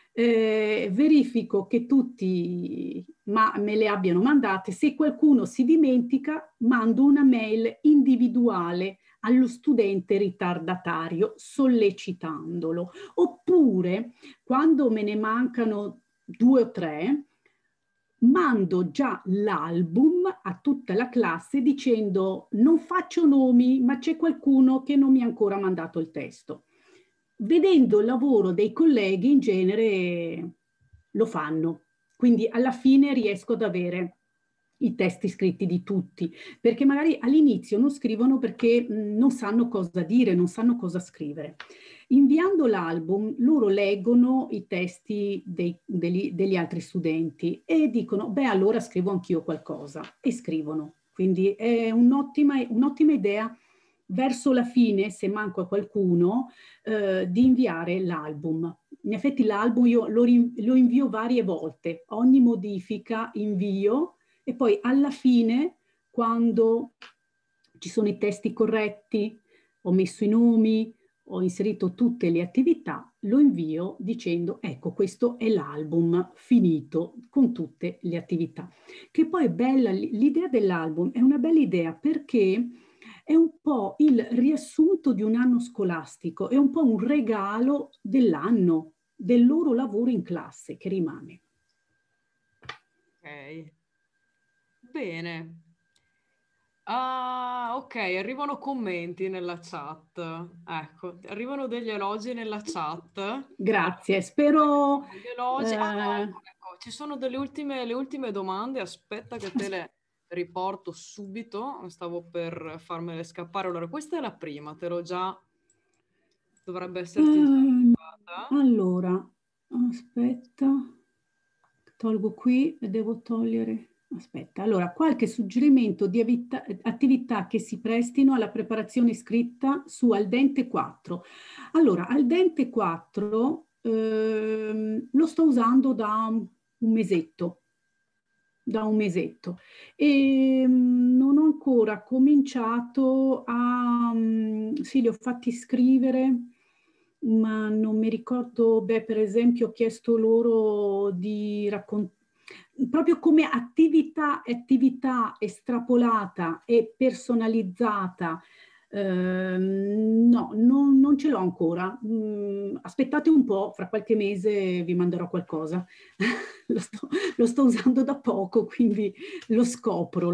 verifico che tutti me le abbiano mandate. Se qualcuno si dimentica, mando una mail individuale allo studente ritardatario sollecitandolo. Oppure, quando me ne mancano 2 o 3, mando già l'album a tutta la classe dicendo: non faccio nomi, ma c'è qualcuno che non mi ha ancora mandato il testo. Vedendo il lavoro dei colleghi, in genere lo fanno. Quindi alla fine riesco ad avere i testi scritti di tutti, perché magari all'inizio non scrivono perché non sanno cosa dire, non sanno cosa scrivere. Inviando l'album, loro leggono i testi degli altri studenti e dicono: beh, allora scrivo anch'io qualcosa, e scrivono. Quindi è un'ottima idea verso la fine, se manco a qualcuno, di inviare l'album. In effetti l'album io lo invio varie volte, ogni modifica invio, e poi alla fine, quando ci sono i testi corretti, ho messo i nomi, ho inserito tutte le attività, lo invio dicendo: ecco, questo è l'album finito con tutte le attività. Che poi è bella, l'idea dell'album è una bella idea, perché è un po' il riassunto di un anno scolastico, è un po' un regalo dell'anno, del loro lavoro in classe che rimane. Ok, bene. Ah, ok, arrivano commenti nella chat. Ecco, arrivano degli elogi nella chat. Grazie, spero... Degli elogi. Ecco, ci sono le ultime domande. Aspetta che te le riporto subito. Stavo per farmele scappare. Allora, questa è la prima, te l'ho già... Dovrebbe esserti già arrivata. Allora, aspetta, tolgo qui e devo togliere... Aspetta, allora, qualche suggerimento di attività che si prestino alla preparazione scritta su Al Dente 4. Allora, Al Dente 4 lo sto usando da un mesetto. E non ho ancora cominciato a... sì, li ho fatti scrivere, ma non mi ricordo. Beh, per esempio ho chiesto loro di raccontare, proprio come attività estrapolata e personalizzata. No, non ce l'ho ancora. Aspettate un po', fra qualche mese vi manderò qualcosa. Lo sto usando da poco, quindi lo scopro.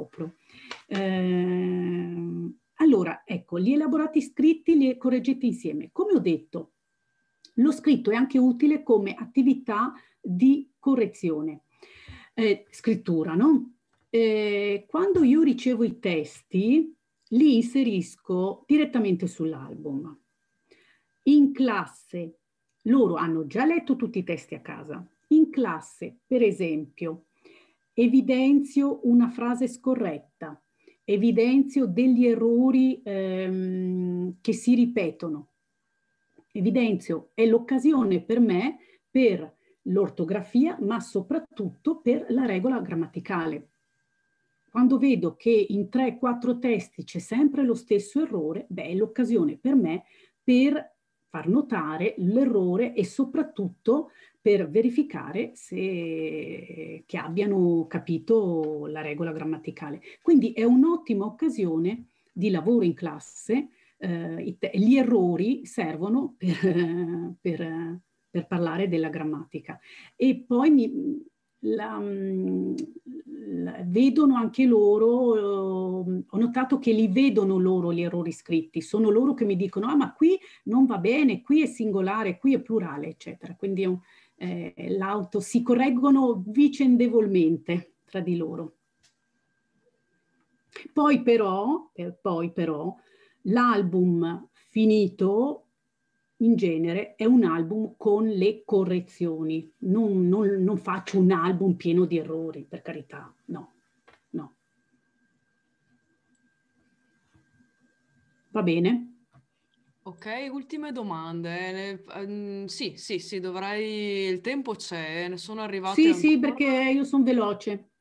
Allora, ecco, gli elaborati scritti li correggete insieme. Come ho detto, lo scritto è anche utile come attività di correzione, scrittura, no? Quando io ricevo i testi, li inserisco direttamente sull'album. In classe, loro hanno già letto tutti i testi a casa. In classe, per esempio, evidenzio una frase scorretta, evidenzio degli errori che si ripetono. Evidenzio, è l'occasione per me per l'ortografia, ma soprattutto per la regola grammaticale. Quando vedo che in 3-4 testi c'è sempre lo stesso errore, beh, è l'occasione per me per far notare l'errore e soprattutto per verificare che abbiano capito la regola grammaticale. Quindi è un'ottima occasione di lavoro in classe. Gli errori servono per parlare della grammatica. E poi vedono anche loro, ho notato che li vedono loro gli errori scritti, sono loro che mi dicono: ah, ma qui non va bene, qui è singolare, qui è plurale, eccetera. Quindi si correggono vicendevolmente tra di loro. Poi però l'album finito in genere è un album con le correzioni. Non faccio un album pieno di errori, per carità, no. Va bene? Ok, ultime domande. Sì, dovrei... Il tempo c'è, ne sono arrivate Sì, ancora. perché io sono veloce.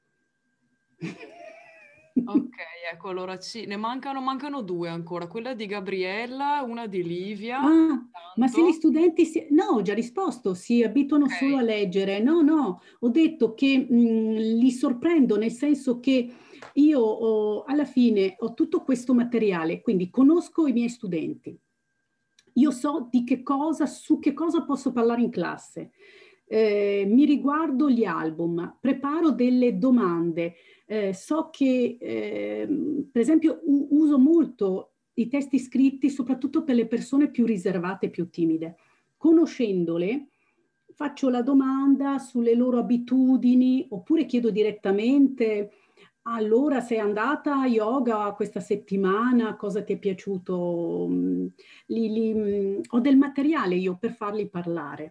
Ok, ecco, allora ne mancano due ancora, quella di Gabriella, una di Livia. Ma se gli studenti no, ho già risposto, si abituano solo a leggere. No, ho detto che li sorprendo, nel senso che io alla fine ho tutto questo materiale, quindi conosco i miei studenti. Io so su che cosa posso parlare in classe. Mi riguardo gli album, preparo delle domande. So che, per esempio, uso molto i testi scritti soprattutto per le persone più riservate, più timide. Conoscendole, faccio la domanda sulle loro abitudini, oppure chiedo direttamente: allora, sei andata a yoga questa settimana? Cosa ti è piaciuto? Ho del materiale io per farli parlare.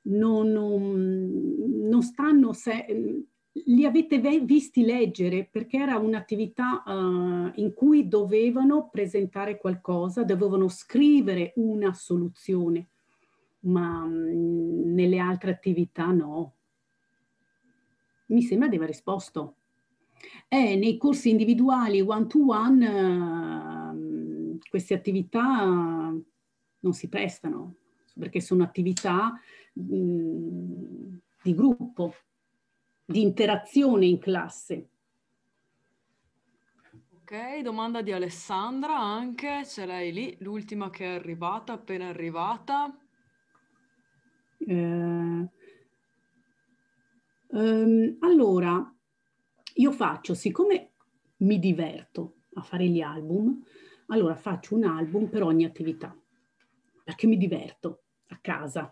Non stanno... li avete visti leggere perché era un'attività in cui dovevano presentare qualcosa, dovevano scrivere una soluzione, ma nelle altre attività no. Mi sembra di aver risposto. Nei corsi individuali one-to-one queste attività non si prestano, perché sono attività di gruppo, di interazione in classe. Ok, domanda di Alessandra anche, ce l'hai lì, l'ultima che è arrivata, appena arrivata. Allora, io siccome mi diverto a fare gli album, allora faccio un album per ogni attività, perché mi diverto a casa.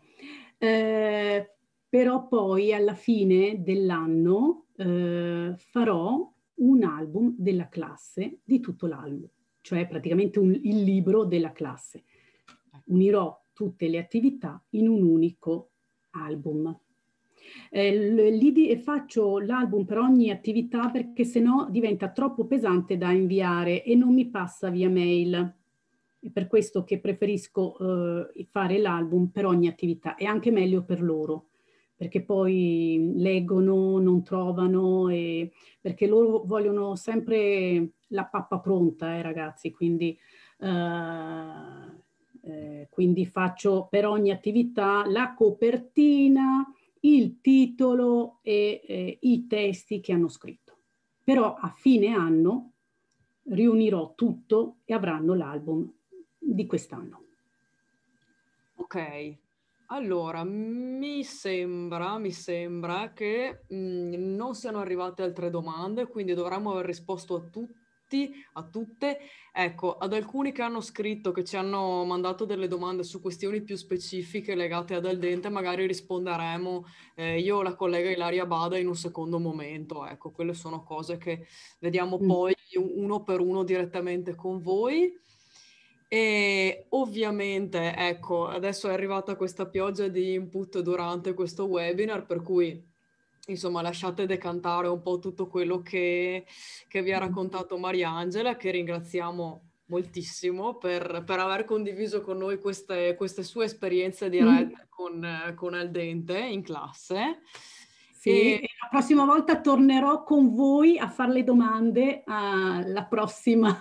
Però poi alla fine dell'anno farò un album della classe di tutto l'anno, cioè praticamente il libro della classe. Unirò tutte le attività in un unico album. Faccio l'album per ogni attività perché sennò diventa troppo pesante da inviare e non mi passa via mail. È per questo che preferisco fare l'album per ogni attività. È anche meglio per loro, perché poi leggono, non trovano, perché loro vogliono sempre la pappa pronta, ragazzi, quindi faccio per ogni attività la copertina, il titolo e i testi che hanno scritto. Però a fine anno riunirò tutto e avranno l'album di quest'anno. Ok, allora mi sembra che non siano arrivate altre domande, quindi dovremmo aver risposto a tutti, a tutte. Ecco, ad alcuni che hanno scritto, che ci hanno mandato delle domande su questioni più specifiche legate ad Al Dente, magari risponderemo io o la collega Ilaria Bada in un secondo momento. Ecco, quelle sono cose che vediamo poi uno per uno direttamente con voi. E ovviamente, ecco, adesso è arrivata questa pioggia di input durante questo webinar, per cui insomma lasciate decantare un po' tutto quello che vi ha raccontato Mariangela, che ringraziamo moltissimo per aver condiviso con noi queste sue esperienze dirette con Al Dente in classe. Sì, e la prossima volta tornerò con voi a fare le domande al prossimo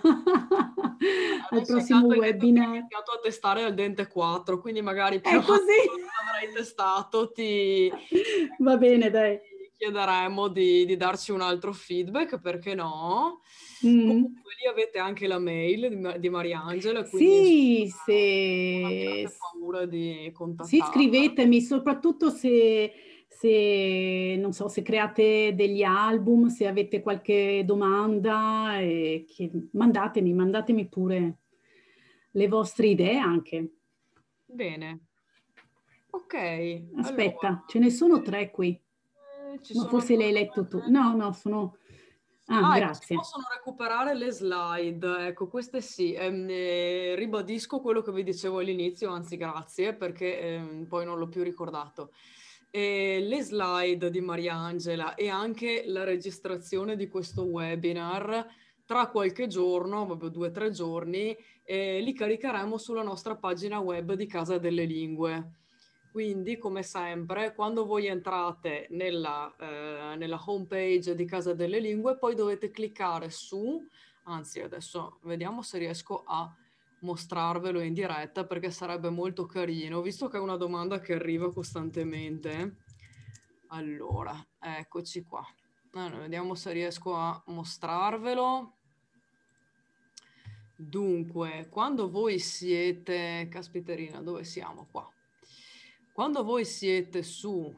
webinar. Ho iniziato a testare il Dente 4, quindi magari più È così. avrai testato Va bene, dai. ti chiederemo di darci un altro feedback, perché no? Comunque lì avete anche la mail di Mariangela, quindi Sì, se... non abbiate paura di Sì, contattarla. scrivetemi, soprattutto se, non so, se create degli album, se avete qualche domanda, mandatemi pure le vostre idee anche. Bene. Ok. Aspetta, allora, ce ne sono 3 qui. ci Ma sono forse le hai ancora letto tu. domande? No, sono... Ecco, si grazie. possono recuperare le slide, ecco, queste sì. Ribadisco quello che vi dicevo all'inizio, anzi grazie, perché poi non l'ho più ricordato. Le slide di Mariangela e anche la registrazione di questo webinar, tra qualche giorno, proprio 2 o 3 giorni, li caricheremo sulla nostra pagina web di Casa delle Lingue. Quindi, come sempre, quando voi entrate nella home page di Casa delle Lingue, poi dovete cliccare su, anzi adesso vediamo se riesco a mostrarvelo in diretta, perché sarebbe molto carino, visto che è una domanda che arriva costantemente. Allora, eccoci qua. Allora, vediamo se riesco a mostrarvelo. Dunque, quando voi siete... Caspiterina, dove siamo qua? Quando voi siete su...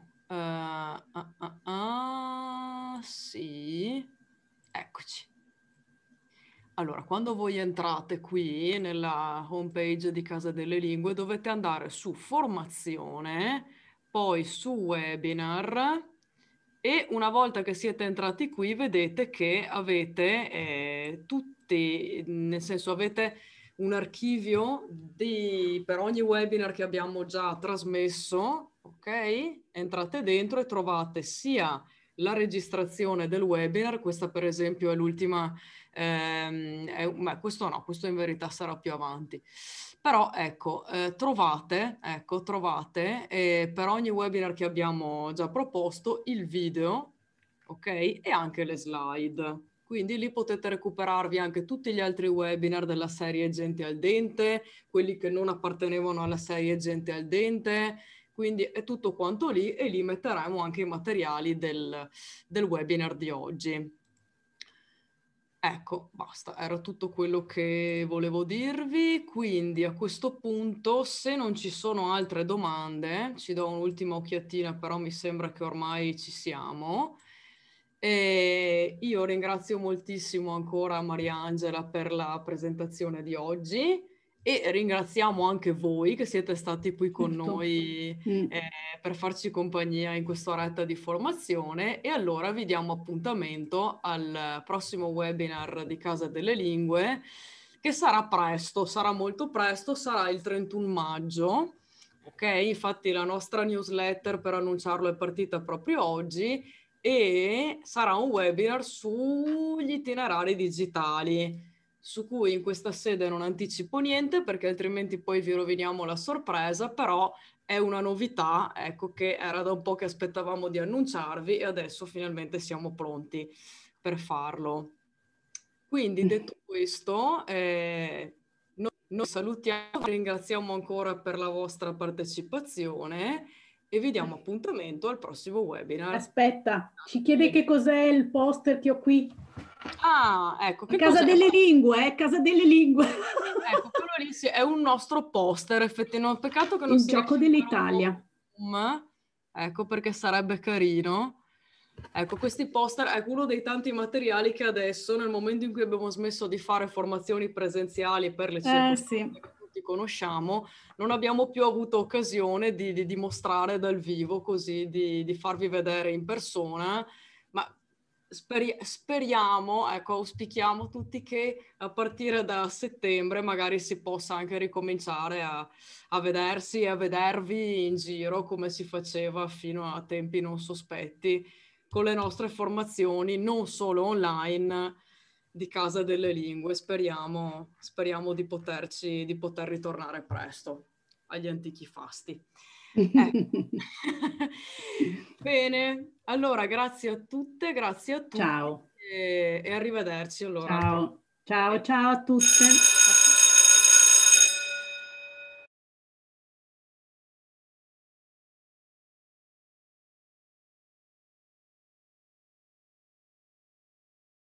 sì, eccoci. Allora, quando voi entrate qui nella home page di Casa delle Lingue, dovete andare su formazione, poi su webinar, e una volta che siete entrati qui vedete che avete tutti, nel senso avete un archivio per ogni webinar che abbiamo già trasmesso, ok? Entrate dentro e trovate sia la registrazione del webinar, questa per esempio è l'ultima, ma questo no, questo in verità sarà più avanti. Però ecco, trovate per ogni webinar che abbiamo già proposto il video, ok? E anche le slide. Quindi lì potete recuperarvi anche tutti gli altri webinar della serie Gente al Dente, quelli che non appartenevano alla serie Gente al Dente, quindi è tutto quanto lì, e lì metteremo anche i materiali del webinar di oggi. Ecco, basta, era tutto quello che volevo dirvi, quindi a questo punto, se non ci sono altre domande, ci do un'ultima occhiatina, però mi sembra che ormai ci siamo. E io ringrazio moltissimo ancora Mariangela per la presentazione di oggi, e ringraziamo anche voi che siete stati qui con noi per farci compagnia in quest'oretta di formazione. E allora vi diamo appuntamento al prossimo webinar di Casa delle Lingue, che sarà presto, sarà molto presto, sarà il 31 maggio. Ok, infatti la nostra newsletter per annunciarlo è partita proprio oggi, e sarà un webinar sugli itinerari digitali, su cui in questa sede non anticipo niente, perché altrimenti poi vi roviniamo la sorpresa, però è una novità, ecco, che era da un po' che aspettavamo di annunciarvi, e adesso finalmente siamo pronti per farlo. Quindi, detto questo, noi salutiamo, ringraziamo ancora per la vostra partecipazione e vi diamo appuntamento al prossimo webinar. Aspetta, ci chiede che cos'è il poster che ho qui. Ah, ecco, che Casa delle Lingue, Casa delle Lingue. Ecco, quello lì è un nostro poster, effettivamente. Peccato che non Il gioco dell'Italia. Ecco, perché sarebbe carino. Ecco, questi poster è uno dei tanti materiali che adesso, nel momento in cui abbiamo smesso di fare formazioni presenziali per le circostanze che tutti conosciamo, non abbiamo più avuto occasione di mostrare dal vivo, così di farvi vedere in persona, ma speriamo, ecco, auspichiamo tutti che a partire da settembre magari si possa anche ricominciare a vedersi e a vedervi in giro come si faceva fino a tempi non sospetti, con le nostre formazioni non solo online di Casa delle Lingue. Speriamo di poter ritornare presto agli antichi fasti. Bene, allora grazie a tutte, grazie a tutti. Ciao. E arrivederci allora. Ciao, ciao, ciao a tutte.